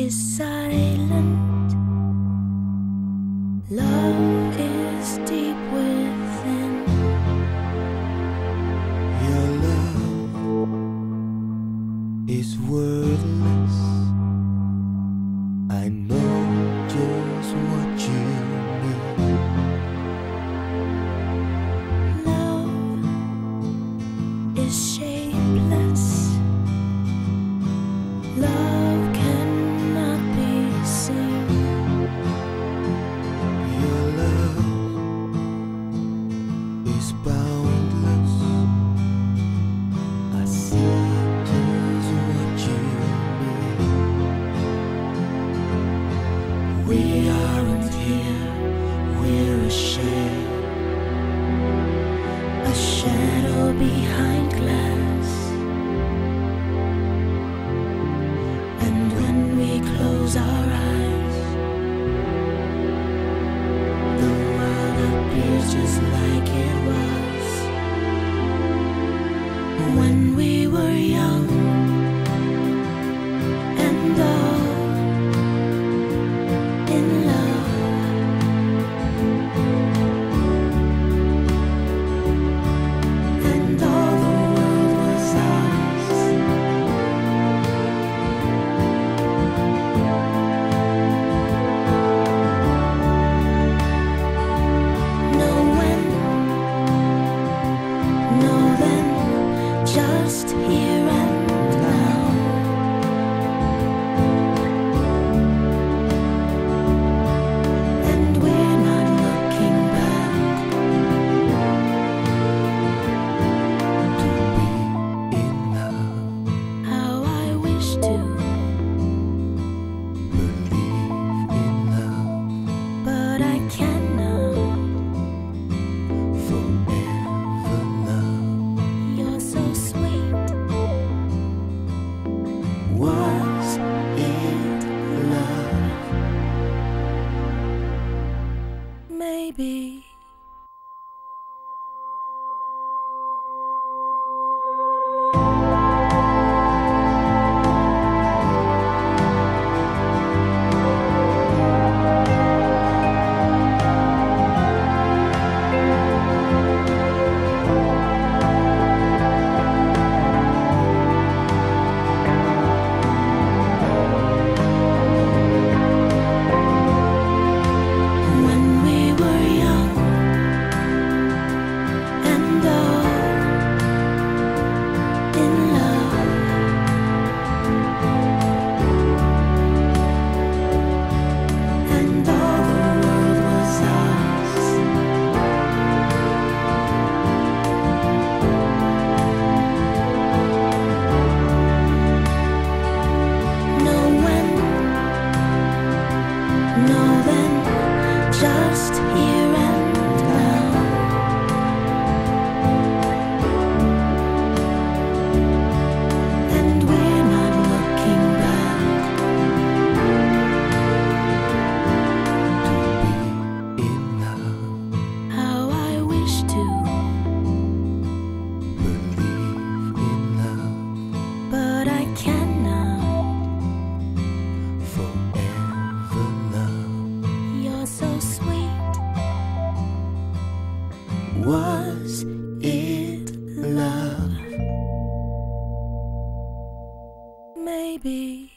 is silent. Love is deep within. Your love is wordless. I know just what you mean. Love is shapeless. Love cannot be seen. Your love is boundless. I see just what you mean. We aren't here, we're a shadow behind glass. And when we close our eyes, the world appears just like it was when we were young and all in love. And all the world was ours. No when, no then, just here and now. And we're not looking back. to be in love. How I wish to, Believe in love but I cannot. forever. Love You're so sweet. was it love? Maybe. When we were young and all in love. And all the world was ours. No when, no then, just here and now. And we're not looking back. To be in love. How I wish to, Believe in love but I cannot. forever. Love You're so sweet. was it love? Maybe.